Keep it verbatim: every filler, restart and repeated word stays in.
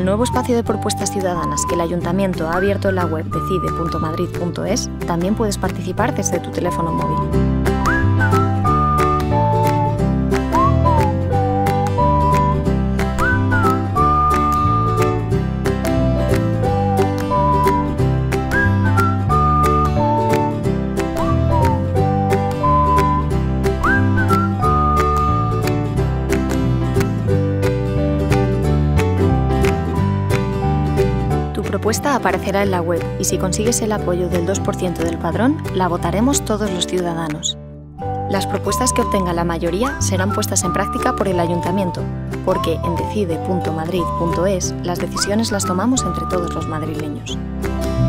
nuevo espacio de propuestas ciudadanas que el Ayuntamiento ha abierto en la web decide punto madrid punto es, también puedes participar desde tu teléfono móvil. Tu propuesta aparecerá en la web y si consigues el apoyo del dos por ciento del padrón, la votaremos todos los ciudadanos. Las propuestas que obtengan la mayoría serán puestas en práctica por el Ayuntamiento, porque en decide punto madrid punto es las decisiones las tomamos entre todos los madrileños.